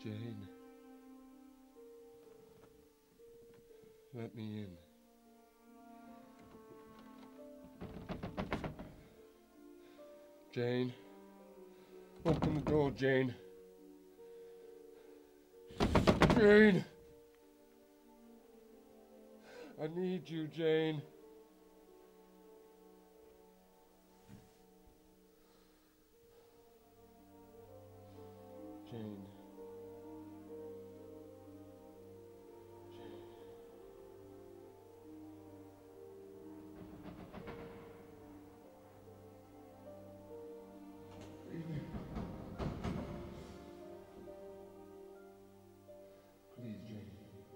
Jane. Let me in. Jane. Open the door, Jane. Jane! I need you, Jane. Jane. Please, Jane.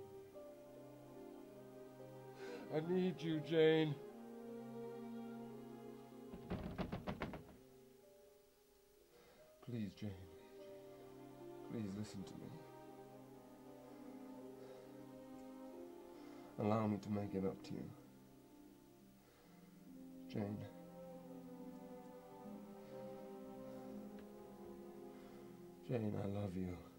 I need you, Jane. Please, Jane. Please listen to me. Allow me to make it up to you. Jane. Jane, I love you.